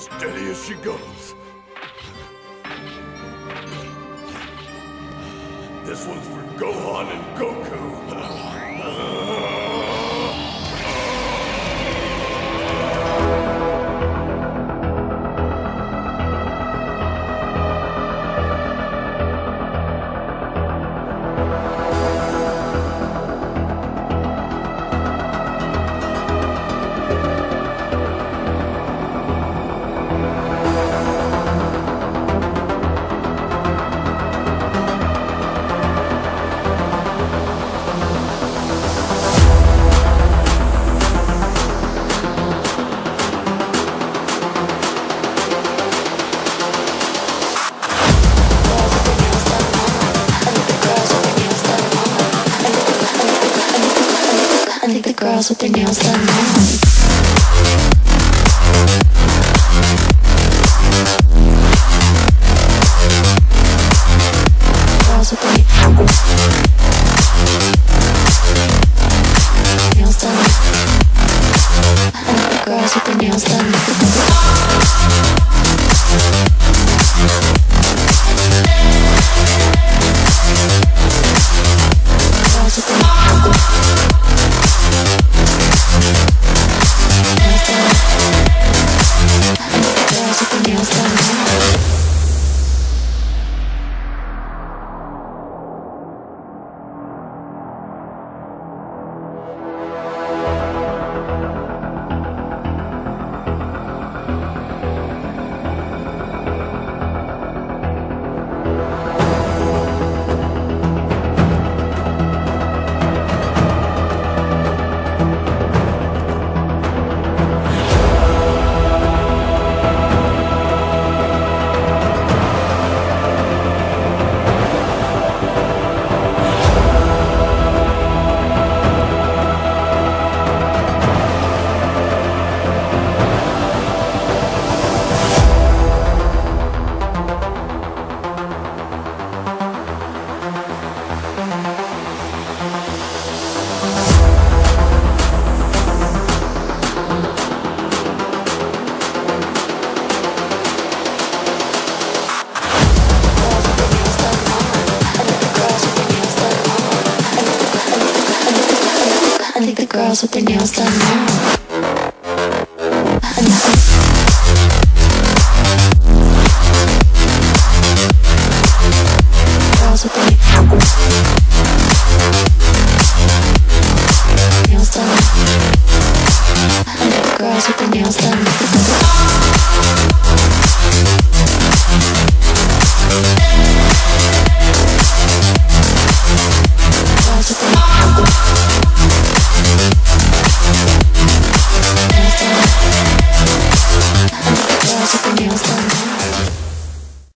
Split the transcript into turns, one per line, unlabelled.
Steady as she goes. This one's for Gohan and Goku.
Girls with their nails done now. Girls with their nails done. I like the girls with their nails done. Girls with their girls with their nails done now. Girls with their nails done. I like the girls with their nails done.